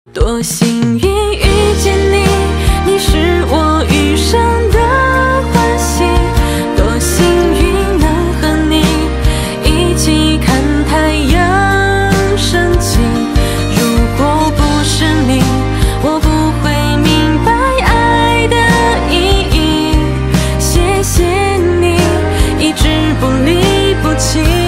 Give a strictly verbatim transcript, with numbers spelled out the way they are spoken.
多幸运遇见你，你是我余生的欢喜。多幸运能和你一起看太阳升起。如果不是你，我不会明白爱的意义。谢谢你，一直不离不弃。